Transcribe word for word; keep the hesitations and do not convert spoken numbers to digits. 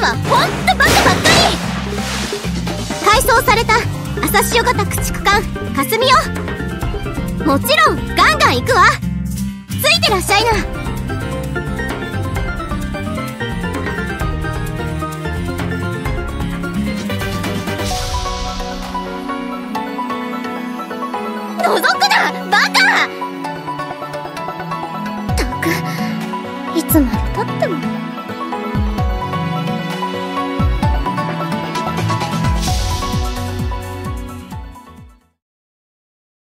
はほんとバカばっかり。改装された朝潮型駆逐艦かすみよ。もちろんガンガン行くわ。ついてらっしゃいな。覗くなバカ。ったくいつまでたっても。